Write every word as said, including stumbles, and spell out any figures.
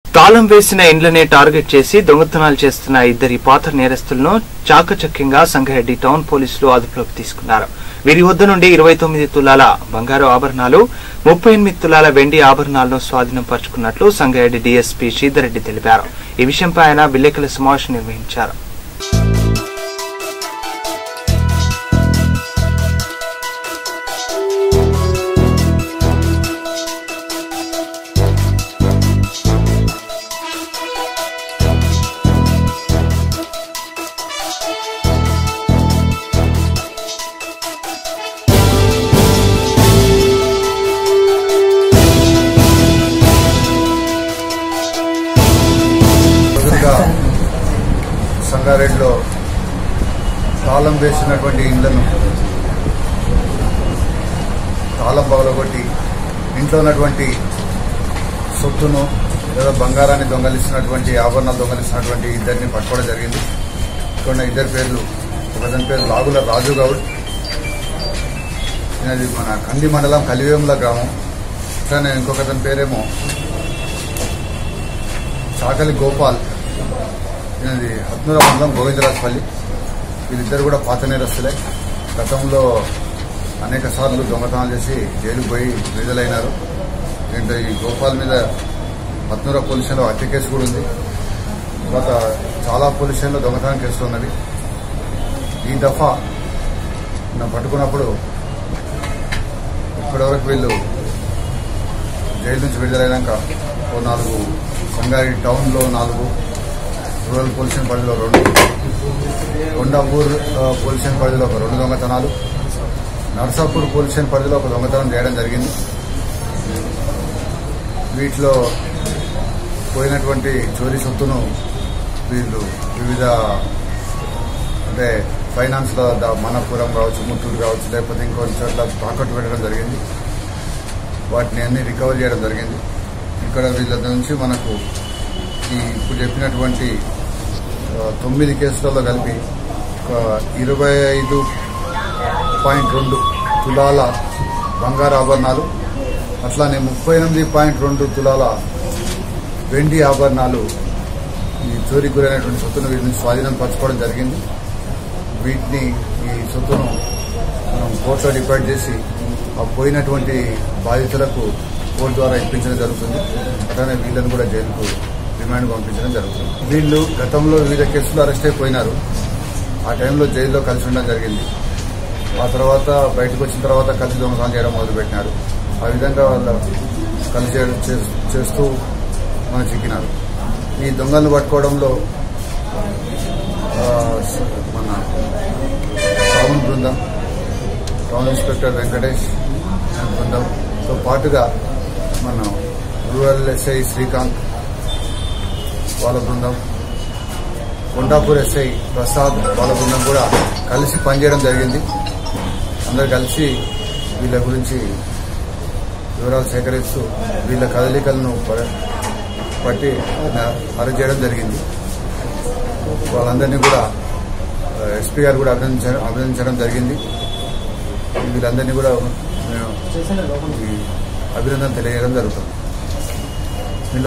తాళం వేసిన ఇండ్లనే టార్గెట్ చేసి దొంగతనాలు చేస్తున్న ఇద్దరి పాత నేరస్తులను చాకచక్యంగా సంగారెడ్డి టౌన్ పోలీసులు అదుపులోకి తీసుకున్నారు. వీరి వద్ద నుండి ఇరవై తొమ్మిది తులాల బంగారు ఆభరణాలు, ముప్పై ఎనిమిది తులాల వెండి ఆభరణాలను స్వాధీనం పరుచుకున్నట్లు సంగారెడ్డి డీఎస్పీ శ్రీధర్రెడ్డి తెలిపారు. ఈ విషయంపై ఆయన విలేకరుల సమావేశం నిర్వహించారు. సంగారెడ్డిలో తాళం వేసినటువంటి ఇళ్లను తాళం పగలగొట్టి ఇంట్లో ఉన్నటువంటి సొత్తును లేదా బంగారాన్ని దొంగలిస్తున్నటువంటి ఆభరణాలు దొంగలిస్తున్నటువంటి ఇద్దరిని పట్టుకోవడం జరిగింది. ఇక్కడ ఇద్దరి పేర్లు, ఒకతని పేరు లాగుల రాజు గౌడ్, ఇది మన కంది మండలం కలివేముల గ్రామం. ఇట్లానే ఇంకొకతని పేరేమో చాకలి గోపాల్, ఇది హత్నూర మండలం గోవిందరాజపల్లి. వీళ్ళిద్దరు కూడా పాత నేరస్తులే. గతంలో అనేక సార్లు దొంగతనాలు చేసి జైలుకు పోయి విడుదలైనారు. దీంట్లో ఈ గోపాల్ మీద హత్నూర పోలీస్ స్టేషన్లో హత్య కేసు కూడా ఉంది. తర్వాత చాలా పోలీస్ స్టేషన్లో దొంగతనం కేసులు ఉన్నది. ఈ దఫా నన్ను పట్టుకున్నప్పుడు ఇప్పటివరకు వీళ్ళు జైలు నుంచి విడుదలైనాక ఓ నాలుగు, సంగారెడ్డి టౌన్లో నాలుగు, రూరల్ పోలీస్ స్టేషన్ పరిధిలో రెండు, కొండాపూర్ పోలీస్ స్టేషన్ పరిధిలో ఒక రెండు దొంగతనాలు, నర్సాపూర్ పోలీస్ స్టేషన్ పరిధిలో ఒక దొంగతనం చేయడం జరిగింది. వీటిలో పోయినటువంటి చోరీ సొత్తును వీళ్ళు వివిధ అంటే ఫైనాన్స్లో మనపురం కావచ్చు, ముత్తూరు కావచ్చు, లేకపోతే ఇంకొన్ని చోట్ల తాకట్టు పెట్టడం జరిగింది. వాటిని అన్ని రికవర్ చేయడం జరిగింది. ఇక్కడ వీళ్ళ నుంచి మనకు ఈ ఇప్పుడు చెప్పినటువంటి తొమ్మిది కేసులలో కలిపి ఇరవై ఐదు పాయింట్ రెండు తులాల బంగారు ఆభరణాలు, అట్లానే ముప్పై ఎనిమిది పాయింట్ రెండు తులాల వెండి ఆభరణాలు ఈ చోరీ గురైనటువంటి సొత్తును వీటిని స్వాధీనం పరచుకోవడం జరిగింది. వీటిని ఈ సొత్తును మనం కోర్టులో డిపాజిట్ చేసి ఆ పోయినటువంటి బాధితులకు కోర్టు ద్వారా ఇప్పించడం జరుగుతుంది. అట్లానే వీళ్ళని కూడా జైలుకు రిమాండ్ పంపించడం జరుగుతుంది. వీళ్ళు గతంలో వివిధ కేసులు అరెస్ట్ అయిపోయినారు. ఆ టైంలో జైల్లో కలిసి ఉండడం జరిగింది. ఆ తర్వాత బయటకు వచ్చిన తర్వాత కలిసి దొంగతనం చేయడం మొదలుపెట్టినారు. ఆ విధంగా వాళ్ళు కలిసి చేస్తూ మనం చిక్కినారు. ఈ దొంగలను పట్టుకోవడంలో మన టౌన్ బృందం, టౌన్ ఇన్స్పెక్టర్ వెంకటేష్ బృందంతో పాటుగా మన రూరల్ ఎస్ఐ శ్రీకాంత్ వాళ్ళ బృందం, కొండాపూర్ ఎస్ఐ ప్రసాద్ వాళ్ళ బృందం కూడా కలిసి పనిచేయడం జరిగింది. అందరు కలిసి వీళ్ళ గురించి వివరాలు సేకరిస్తూ వీళ్ళ కదలికలను పట్టి అరెస్ట్ చేయడం జరిగింది. వాళ్ళందరినీ కూడా ఎస్పీ గారు కూడా అభినందించడం అభినందించడం జరిగింది. వీళ్ళందరినీ కూడా అభినందన తెలియజేయడం జరుగుతుంది.